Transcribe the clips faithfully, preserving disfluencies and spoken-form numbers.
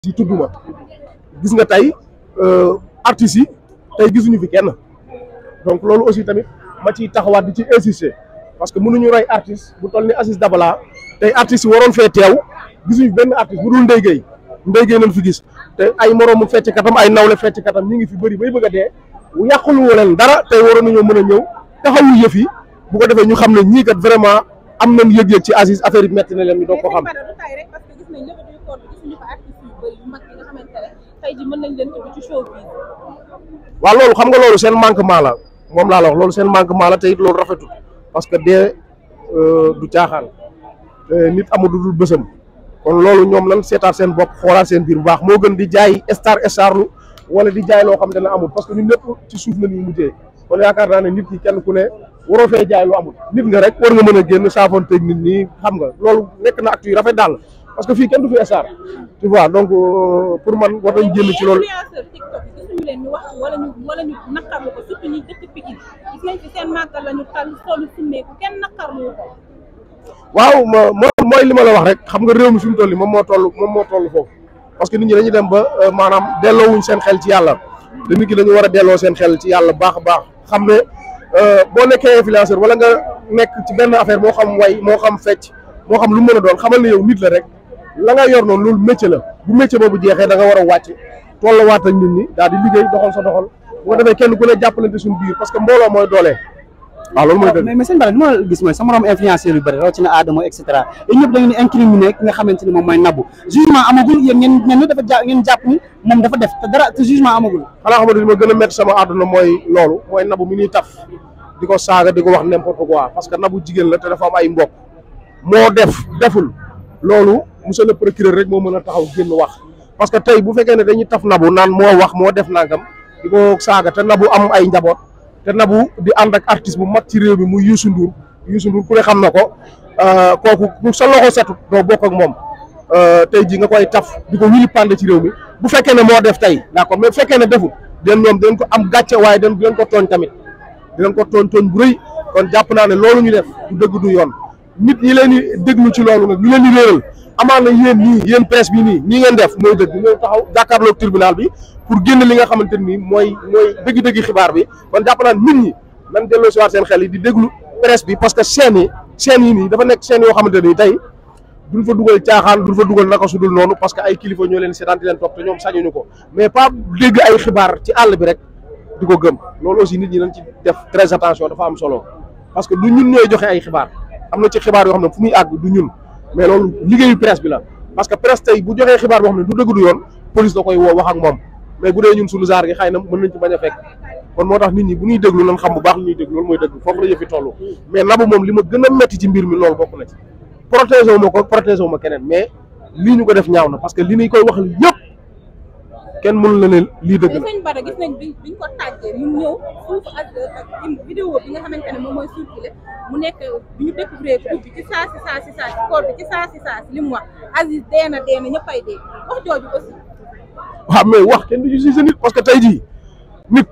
ci tudduma gis nga tey artistes yi tey gisuñu fi kenn donc loolu aussi tamit ma ciy taxawaat di ci insister parce que mënuñu roy artiste bu toll ni Aziz Dabala tey artistes yi waroon fee teew gisuñu benn artiste bu dul Ndeye Gueye Ndeye Gueye nañ fi gis te ay moroomu fecc katam ay nawle fecc katam ñi ngi fi bëri bay bëgg a dee yàqulu leen dara tey waroon nañoo mën a ñëw taxawu yëf yi bu ko defee ñu xam ne ñii kat vraiment am nañ yëg-yëg ci Aziz affaire yi metti na leen ñu doog ko xam. waaw loolu xam nga loolu seen manquement la moom laa la wax loolu seen manquement la te it loolu rafetul parce que dee du caaxaan te nit amul lu dul bësam kon loolu ñoom lan seetaat seen bopp xoolaat seen biir bu baax moo gën di jaay star starlu wala di jaay loo xam ne amul parce que ñun ñëpp ci suuf la ñuy mujjee kon yaakaar naa ne nit ki kenn ku ne waroo fee jaay lu amul nit nga rek war nga mën a génn saafoonteeg nit ñi xam nga loolu nekk na actu yu rafet daal parce que fii kenn du fi star tu vois donc pour man war nañ génn ci loolu. leen ñu wax wala ñu wala ñu naqarlu ko surtout ñi dëkk Pikine gis nañ ci seen màggal la ñu tal solu summeeku kenn naqarlu ko. waaw mooy li ma la wax rek xam nga réew mi fi mu toll nii moom moo toll moom moo toll foofu parce que nit ñi dañuy dem ba maanaam delloowuñ seen xel ci yàlla te nit ñi dañu war a delloo seen xel ci yàlla baax a baax xam ne boo nekkee influenceur wala nga nekk ci benn affaire moo xam way moo xam fecc moo xam lu mën a doon xamal ne yow nit la rek la nga yor noonu loolu métier la bu métier boobu jeexee da nga war a wàcc tollawaat ak nit ñi daal di liggéey doxal sa doxal bu ko defee kenn ku ne jàppalante suñu biir parce que mbooloo mooy doole. waaw loolu mooy dëgg mais mais sëñ Bara li ma gis mooy sama morom influenceur yu bëri rawatina Adamo et cetera yéen ñëpp da ngeen di incriminer ki nga xamante ni moom mooy Nabou jugement amagul yéen ngeen ngeen dafa ja ngeen jàpp ni moom dafa def te dara te jugement amagul. xanaa xamante ni ma gën a métti sama àdduna mooy loolu mooy Nabou mi ñuy taf di ko saaga di ko wax n'importe quoi parce que Nabou jigéen la te dafa am ay mbokk moo def deful loolu monsieur le procureur rek moo mën a taxaw génn wax parce que tey bu fekkee ne dañuy taf Nabou naan moo wax moo def nangam di ko saaga te Nabou am ay njaboot te Nabou di ànd ak artiste bu mag ci réew mi muy Youssou Ndour Youssou Ndour ku ne xam na ko kooku ku sa loxo setut doo bokk ak moom tey ji nga koy taf di ko wili pande ci réew mi bu fekkee ne moo def tey d'accord mais bu fekkee ne deful den ñoom dinañ ko am gàcce waaye den dinañ ko tooñ tamit dinañ ko tooñ tooñ bu rëy kon jàpp naa ne loolu ñu def du dëgg du yoon nit ñi leen di déglu ci loolu nag ñu leen di réeral amaan na yéen nii yéen presse bi nii ñi ngeen def mooy dëgg ñëw taxaw jàkkaarloog tribunal bi pour génn li nga xamante ni mooy mooy dëgg-dëgg xibaar bi kon jàpp naa nit ñi nan delloo si waat seen xel yi di déglu presse bi parce que chaîne yi chaîne yi nii dafa nekk chaîne yoo xamante ni tey duñ fa dugal caaxaan duñ fa dugal naka su dul noonu parce que ay kilifa ñoo leen seetaan di leen topp te ñoom sañuñu ko mais pas dégg ay xibaar ci àll bi rek di ko gëm loolu aussi nit ñi nañ ci def très attention dafa am solo parce que du ñun ñooy joxe ay xibaar am na ci xibaar yoo xam ne fu muy àgg du ñun mais loolu liggéeyu presse bi la parce que presse tey bu joxee xibaar boo xam ne du dëgg du yoon police da koy woo wax ak moom mais bu dee ñun suñu genre gi xëy na mën nañ ci bañ a fekk kon moo tax nit ñi bu ñuy déglu nañ xam bu baax li ñuy déglu loolu mooy dëgg foofu la yëfi toll mais Nabou moom li ma gën a metti ci mbir mi loolu bokk na ci protéger wu ma ko protéger wu ma keneen mais lii ñu ko def ñaaw na parce que li ñu koy wax yëpp kenn mënu la ne lii dëgg la. mais sëñ Bara gis nañ bi biñ ko tàggee mu ñëw suuf ak ak vidéo bi nga xamante ne moom mooy circulé mu nekk bi ñu découvrir groupe bi ci saa si saa si saa si corps bi ci saa si saa si li mu wax Aziz dee na dee na ñëppay dee wax jooju aussi. waaw mais wax kenn du ci si nit parce que tey jii nit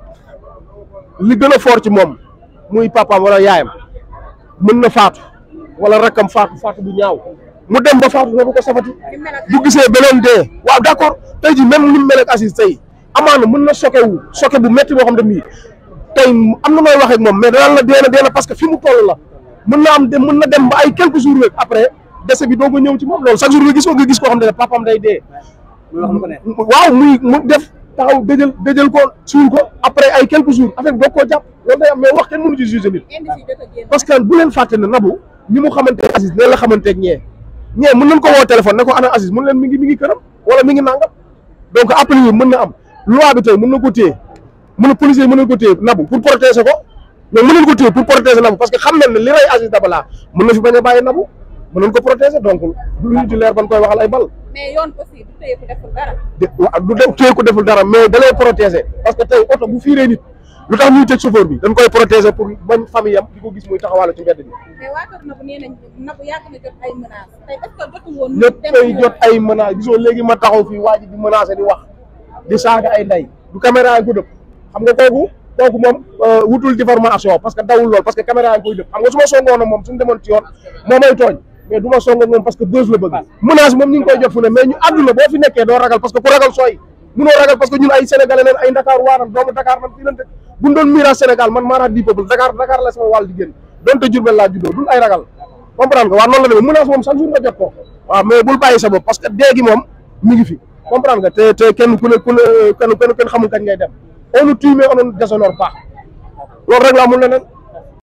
li gën a fort ci moom muy papaam wala yaayam mën na faatu wala rakkam faatu faatu bu ñaaw mu dem ba faatu dootu ko safati bu gisee beneen dee waaw d'accord tey jii même ni mu mel ak Aziz tey amaana mën na choqué wu choqué bu métti boo xam ne nii tey am na nooy wax ak moom mais danaan la dee na dee na parce que fi mu toll la mën na am dem mën na dem ba ay quelques jours rek après décès bi doo ko ñëw ci moom loolu chaque jour nga gis ko nga gis koo xam ne papaam day dee. waaw muy mu def taxaw dëjël dëjël ko suul ko après ay quelques jours affaire bi doog koo jàpp loolu day am mais wax kenn mënu ci juger nit parce que bu leen fàtte ne Nabou ni mu xamante ne Aziz ne la xamanteeg ñee ñee mën nañ ko woo téléphone ne ko ana Aziz mën leen mi ngi mi ngi këram wala mi ngi nangam donc appel yi mën na am loi bi tey mën na ko téye mën na policier mën na ko téye Nabou pour protéger ko mais mën nañ ko téye pour protéger Nabou parce que xam nañ ne li rey Aziz Dabala mën na fi bañ a bàyyi Nabou mën nañ ko protéger donc lu ñu ci leer ban koy waxal ay bal. mais yoon aussi du téye ko deful dara. waaw du def téye ko deful dara mais da lay protéger parce que tey oto bu fiiree nit lu tax ñuy tëj chauffeur bi dañ koy protéger pour bañ famille am di ko gis muy taxawal ci mbedd bi. mais waa kër Nabou nee nañ Nabou yàgg na jot ay menaces tey est-ce que jotul woon. ñëpp koy jot ay menaces gisoo léegi ma taxaw fii waa ji di menacer di wax di saaga ay ndey du caméra yi ko dëpp xam nga kooku kooku moom wutul diffamation parce que dawul lool parce que caméra yi koy dëpp xam nga su ma songoon moom suñu demoon ci yoon moo may tooñ mais du ma song ak moom parce que buzz la bëgg menace moom ñu ngi koy jot fu ne mais ñu àdduna boo fi nekkee doo ragal parce que ku ragal sooy mënoo ragal parce que ñun ay sénégalais leen ay Dakar waanan doomu Dakar man fii lan te buñ doon miira Sénégal man maanaam di peuple Dakar Dakar la sama wàll di génn donte Diourbel laa juddoo dul ay ragal comprendre nga waaw noonu la demee menace moom chaque jour nga jot ko waaw mais bul bàyyi sa bopp parce que dee gi moom mi ngi fi comprendre nga te te kenn ku ne ku ne kenn kenn xamul kañ ngay dem on nous tue mais on ne déshonore pas loolu rek la amul leneen